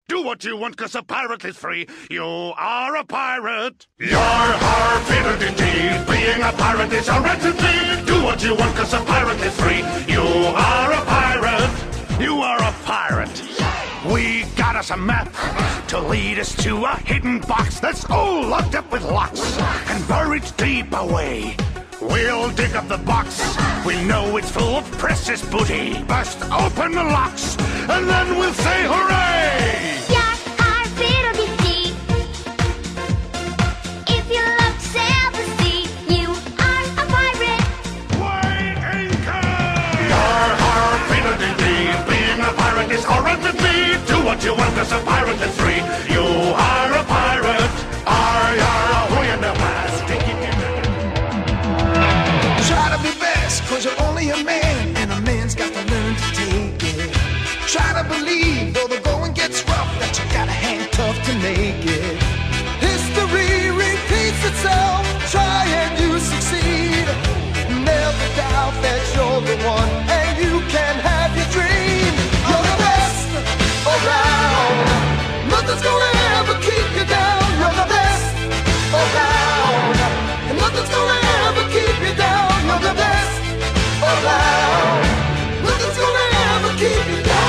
Do what you want, 'cause a pirate is free. You are a pirate. Yar, fiddle-dee-dee. Being a pirate is a right-to-be. Do what you want, 'cause a pirate is free. You are a pirate. You are a pirate. We got us a map to lead us to a hidden box that's all locked up with locks and buried deep away. We'll dig up the box. We know it's full of precious booty. Bust open the locks, and then we'll say hooray! If you love to sail the sea, you are a pirate. Weigh anchor! Yar, har, fiddle-dee-dee. Being a pirate is horrid to be. Do what you want, 'cause a pirate is free. You are a pirate. Yar, ahoy in the west. Try to be best, 'cause you're only a man, and a man's got to learn to take it. Try to believe, though the going gets rough, that you gotta hang tough to make it. History repeats itself, try and you succeed. Never doubt that you're the one, and you can have your dream. You're the best around, nothing's gonna ever keep you down. You're the best around, and nothing's gonna ever keep you down. You're the best around, nothing's gonna ever keep you down.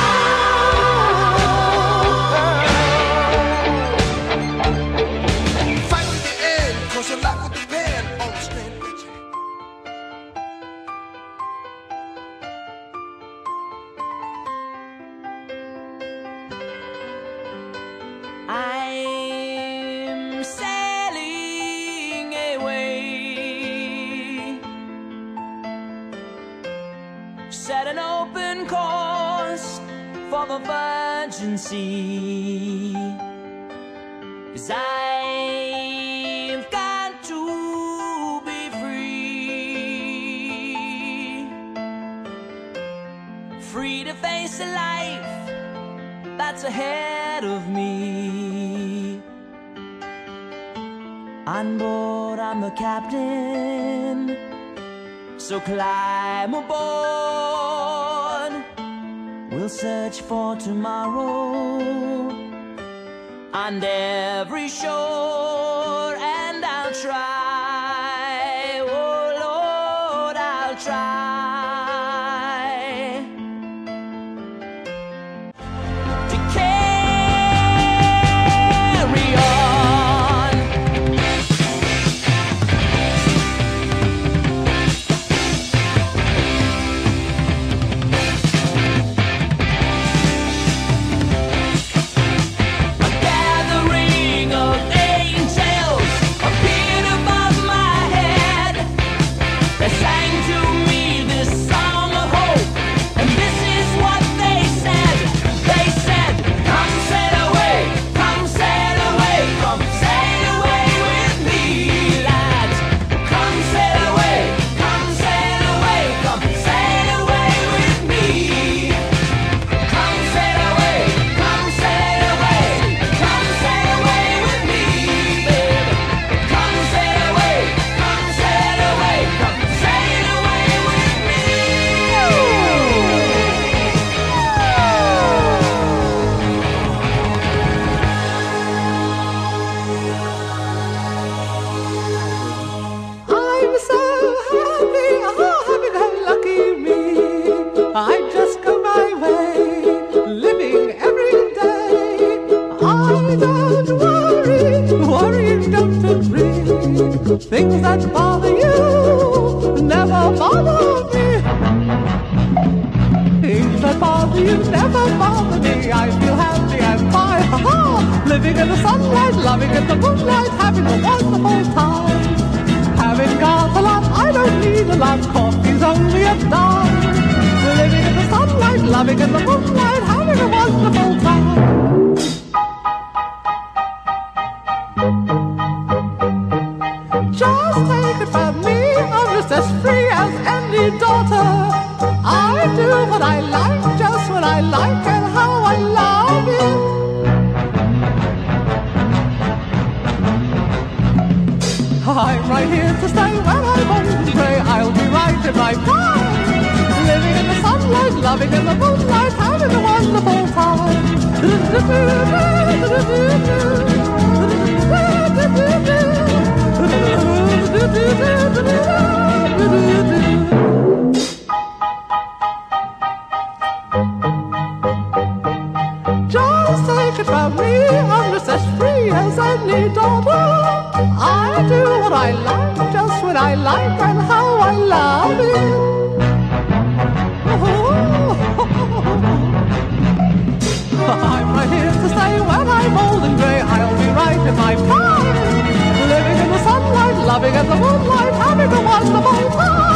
Fight to the end, 'cause your life will depend on the strength that you I'm sailing away, set an open course for the virgin sea, 'cause I've got to be free to face a life that's ahead of me. On board, I'm the captain, so climb aboard. We'll search for tomorrow on every shore, and I'll try, oh Lord, I'll try to carry on. Things that bother you never bother me. Things that bother you never bother me. I feel happy and fine, ha-ha. Living in the sunlight, loving in the moonlight, having a wonderful time. Having got a lot, I don't need a lot. Coffee's only a dime. Living in the sunlight, loving in the moonlight, having a wonderful time. Just take it from me, I'm just as free as any daughter. I do what I like, just what I like, and how I love it. I'm right here to stay when I won't stray. I'll be right in my prime. Living in the sunlight, loving in the moonlight, having a wonderful time. Just take it from me, I'm just as free as any daughter. I do what I like, just when I like, and how I love it. I'm right here to stay when I'm old and grey. I'll be right in my prime, living in the sunlight, loving in the moonlight, having a wonderful time.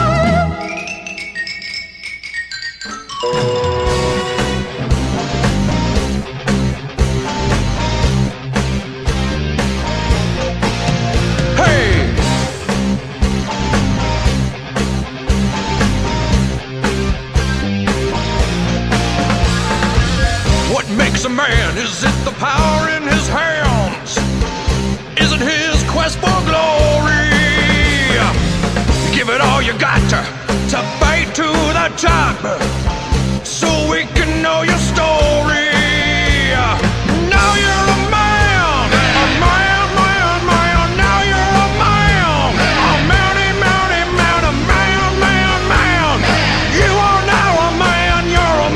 What makes a man? Is it the power in his hands? Is it his quest for glory? Give it all you got to fight to the top, so we can know your story. Now you're a man, a man, man, man. Now you're a man, a mounty, mounty, man, a man, man, man. You are now a man, you're a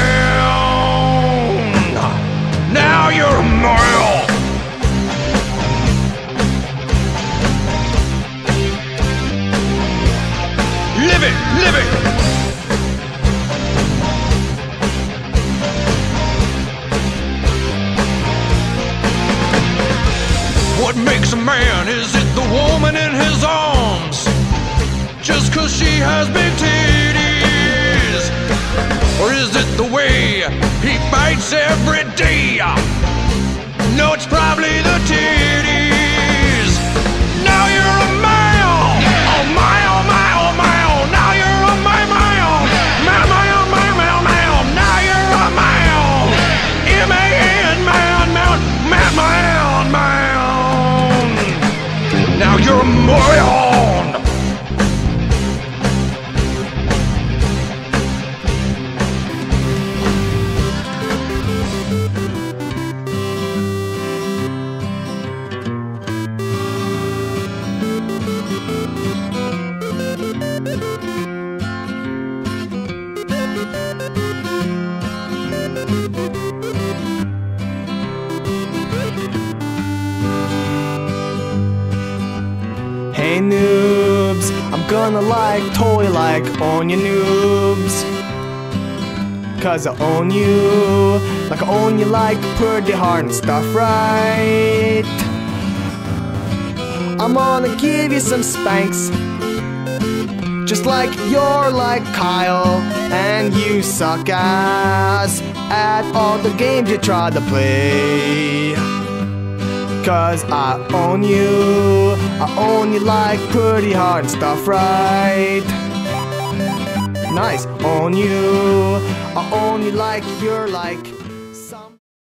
man. Now you're a man. Live it, live it. What makes a man? Is it the woman in his arms, just 'cause she has big titties? Or is it the way he fights every day? No, it's probably the titties. Now you're a man. Oh my, oh my, oh my, oh. Now you're a man, man. Man, man, man, man, man. Now you're a man. M-A-N, man, man, man, man, man. Now you're a man. Hey noobs, I'm gonna toy like own you noobs. 'Cause I own you, like I own you like pretty hard and stuff, right? I'm gonna give you some spanks, just like you're like Kyle, and you suck ass at all the games you try to play. 'Cause I own you like pretty hard and stuff, right? Nice, own you, I own you like you're like